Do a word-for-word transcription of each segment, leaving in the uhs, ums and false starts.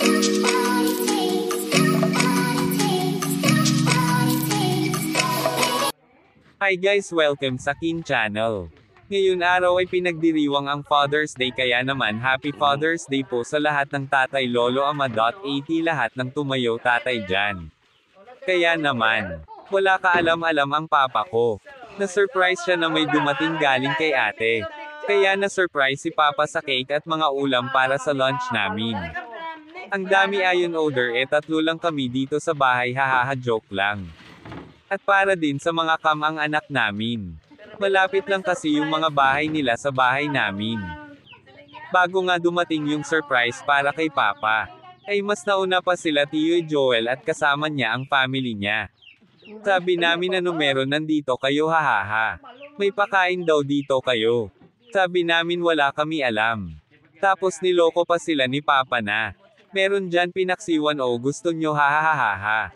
Hi guys, welcome sa Kin Channel. Ngayon araw ay pinagdiriwang ang Father's Day, kaya naman Happy Father's Day po sa lahat ng tatay, lolo, ama, at lahat ng tumayo tatay dyan. Kaya naman, wala kaalam-alam ang papa ko. Na-surprise siya na may dumating galing kay ate. Kaya na-surprise si papa sa cake at mga ulam para sa lunch namin. Ang dami ayon order, eh tatlo lang kami dito sa bahay, hahaha, joke lang. At para din sa mga kam ang anak namin. Malapit lang kasi yung mga bahay nila sa bahay namin. Bago nga dumating yung surprise para kay papa, ay mas nauna pa sila Tio Joel at kasama niya ang family niya. Sabi namin, ano meron, nandito kayo, hahaha. May pakain daw dito kayo. Sabi namin wala kami alam. Tapos niloko pa sila ni papa na meron dyan pinaksiwan, o gusto nyo, hahaha.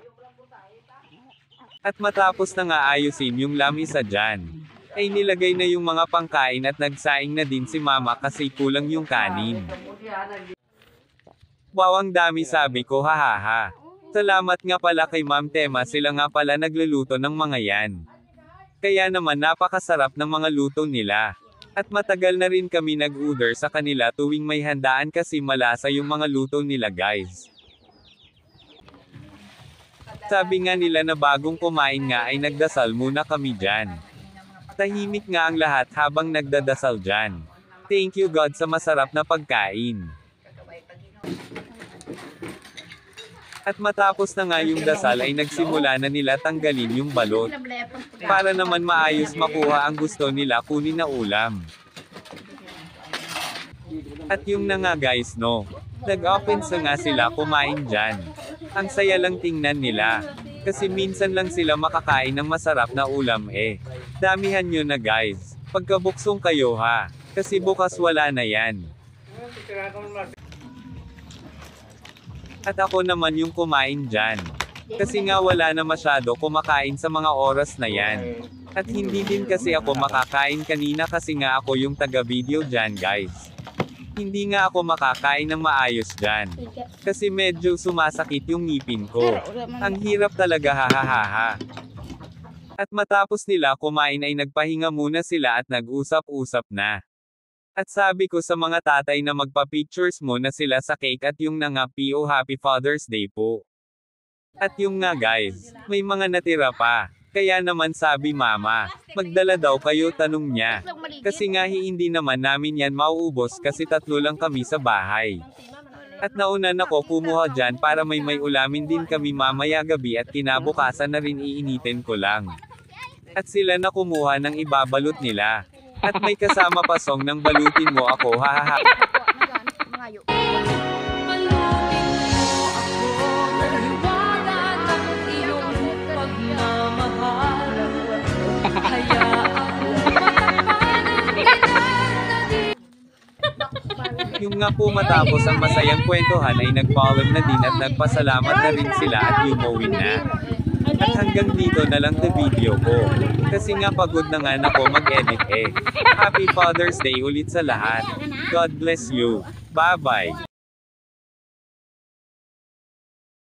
At matapos na nga ayusin yung lamisa dyan, ay nilagay na yung mga pangkain at nagsaing na din si mama kasi kulang yung kanin. Wow, ang dami, sabi ko, hahaha. Salamat nga pala kay Ma'am Tema, sila nga pala nagluluto ng mga yan. Kaya naman napakasarap ng mga luto nila. At matagal na rin kami nag-order sa kanila tuwing may handaan kasi malasa yung mga luto nila guys. Sabi nga nila na bagong kumain nga ay nagdasal muna kami dyan. Tahimik nga ang lahat habang nagdadasal dyan. Thank you God sa masarap na pagkain. At matapos na nga yung dasal ay nagsimula na nila tanggalin yung balot. Para naman maayos makuha ang gusto nila kunin na ulam. At yung na nga guys, no. Nag-open sa nga sila kumain dyan. Ang saya lang tingnan nila. Kasi minsan lang sila makakain ng masarap na ulam eh. Damihan nyo na guys. Pagkabuksong kayo ha. Kasi bukas wala na yan. At ako naman yung kumain dyan. Kasi nga wala na masyado kumakain sa mga oras na yan. At hindi din kasi ako makakain kanina kasi nga ako yung taga-video dyan guys. Hindi nga ako makakain ng maayos dyan. Kasi medyo sumasakit yung ngipin ko. Ang hirap talaga, hahaha. At matapos nila kumain ay nagpahinga muna sila at nag-usap-usap na. At sabi ko sa mga tatay na magpa-pictures muna sila sa cake at yung na nga P O Happy Father's Day po. At yung nga guys, may mga natira pa. Kaya naman sabi mama, magdala daw kayo, tanong niya. Kasi nga hindi naman namin yan mauubos kasi tatlo lang kami sa bahay. At nauna ako kumuha dyan para may may ulamin din kami mamaya gabi at kinabukasan na rin iinitin ko lang. At sila na kumuha ng ibabalot nila. At may kasama pa song ng balutin mo ako, hahaha. Yung nga po matapos ang masayang kwentuhan ay nag-follow na din at nagpasalamat na rin sila at umuwi na. At hanggang dito na lang the video ko. Kasi nga pagod na nga ako mag-edit eh. Happy Father's Day ulit sa lahat. God bless you. Bye bye.